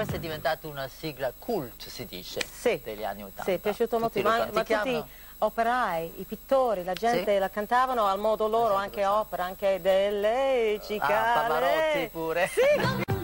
Questa è diventata una sigla cult, si dice, degli anni 80. Sì, è piaciuto molto, ma tutti operai, i pittori, la gente la cantavano al modo loro, anche opera, anche delle cicale. Pavarotti pure. Sì.